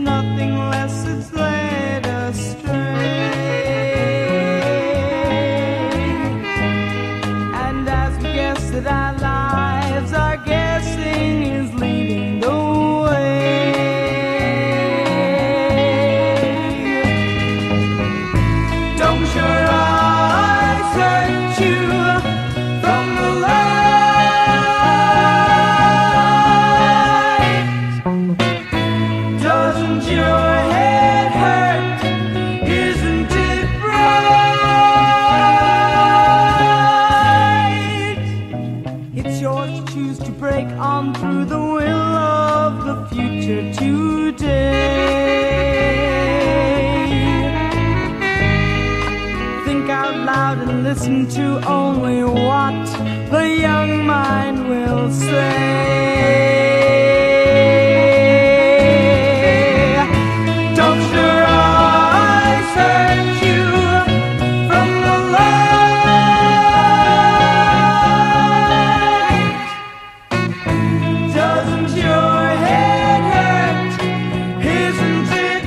nothing less, it's led astray. And as we guess that our lives, our guessing is leading the way. Don't your eyes hurt you from the light? Doesn't your head hurt? Isn't it bright? It's yours to choose to break on through the will of the future today. Think out loud and listen to only what the young mind will say. Don't your eyes hurt you from the light? Doesn't your head hurt? Isn't it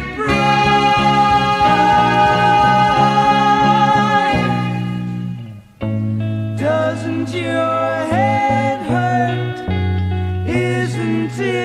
bright? Doesn't your head hurt? Isn't it